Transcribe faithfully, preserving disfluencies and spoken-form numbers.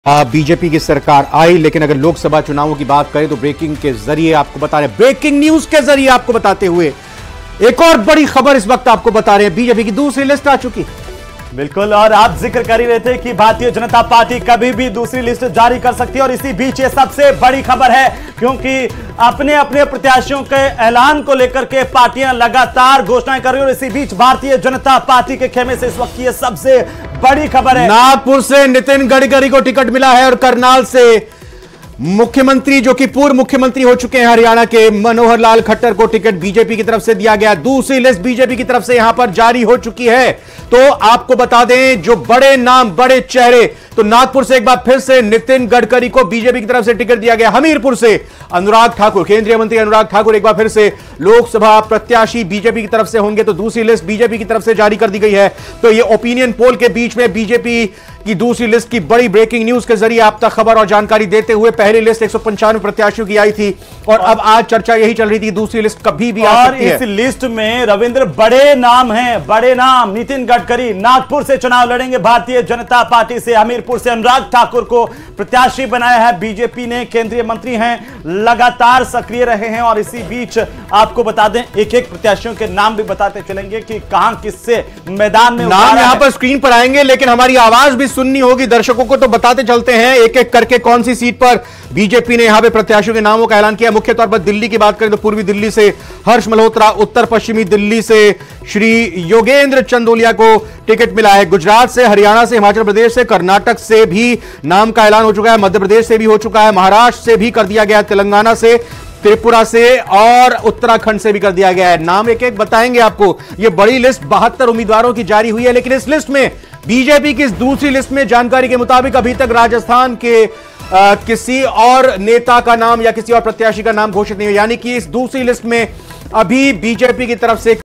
BJP की सरकार आई, लेकिन अगर लोकसभा चुनावों की बात करें तो ब्रेकिंग के जरिए आपको बता रहे हैं, ब्रेकिंग न्यूज के जरिए आपको बताते हुए एक और बड़ी खबर इस वक्त आपको बता रहे हैं, बीजेपी की दूसरी लिस्ट आ चुकी। बिल्कुल, और आप जिक्र कर ही रहे थे कि भारतीय जनता पार्टी कभी भी दूसरी लिस्ट जारी कर सकती है और इसी बीच ये सबसे बड़ी खबर है, क्योंकि अपने अपने प्रत्याशियों के ऐलान को लेकर के पार्टियां लगातार घोषणाएं कर रही है और इसी बीच भारतीय जनता पार्टी के खेमे से इस वक्त की ये सबसे बड़ी खबर है। नागपुर से नितिन गडकरी को टिकट मिला है और करनाल से मुख्यमंत्री, जो कि पूर्व मुख्यमंत्री हो चुके हैं हरियाणा के, मनोहर लाल खट्टर को टिकट बीजेपी की तरफ से दिया गया। दूसरी लिस्ट बीजेपी की तरफ से यहां पर जारी हो चुकी है। तो आपको बता दें, जो बड़े नाम, बड़े चेहरे, तो नागपुर से एक बार फिर से नितिन गडकरी को बीजेपी की तरफ से टिकट दिया गया। हमीरपुर से अनुराग ठाकुर, केंद्रीय मंत्री अनुराग ठाकुर एक बार फिर से लोकसभा प्रत्याशी बीजेपी की तरफ से होंगे। तो दूसरी लिस्ट बीजेपी की तरफ से जारी कर दी गई है। तो ये ओपिनियन पोल के बीच में बीजेपी की दूसरी लिस्ट की बड़ी ब्रेकिंग न्यूज के जरिए आप तक खबर और जानकारी देते हुए, पहली लिस्ट एक सौ पंचानवे प्रत्याशियों की आई थी और अब आज चर्चा यही चल रही थी, दूसरी लिस्ट कभी भी आ सकती है। इस लिस्ट में रविंद्र बड़े नाम हैं, बड़े नाम। नितिन गडकरी नागपुर से चुनाव लड़ेंगे भारतीय जनता पार्टी से। हमीरपुर से अनुराग ठाकुर को प्रत्याशी बनाया है बीजेपी ने, केंद्रीय मंत्री हैं, लगातार सक्रिय रहे हैं। और इसी बीच आपको बता दें, एक एक प्रत्याशियों के नाम भी बताते चलेंगे कि कहां किससे मैदान में नाम यहां पर स्क्रीन पर आएंगे, लेकिन हमारी आवाज भी सुननी होगी दर्शकों को, तो बताते चलते हैं एक एक करके कौन सी सीट पर बीजेपी ने यहां पे प्रत्याशियों के नामों का ऐलान किया। मुख्य तौर पर दिल्ली की बात करें तो पूर्वी दिल्ली से हर्ष मल्होत्रा, उत्तर पश्चिमी दिल्ली से श्री योगेंद्र चंदोलिया को टिकट मिला है। गुजरात से, हरियाणा से, हिमाचल प्रदेश से, कर्नाटक से भी नाम का ऐलान हो चुका है, मध्य प्रदेश से भी हो चुका है, महाराष्ट्र से भी कर दिया गया, तेलंगाना से, त्रिपुरा से और उत्तराखंड से भी कर दिया गया है। नाम एक एक बताएंगे आपको। यह बड़ी लिस्ट बहत्तर उम्मीदवारों की जारी हुई है, लेकिन इस लिस्ट में बीजेपी की इस दूसरी लिस्ट में जानकारी के मुताबिक अभी तक राजस्थान के आ, किसी और नेता का नाम या किसी और प्रत्याशी का नाम घोषित नहीं हुआ, यानी कि इस दूसरी लिस्ट में अभी बीजेपी की तरफ से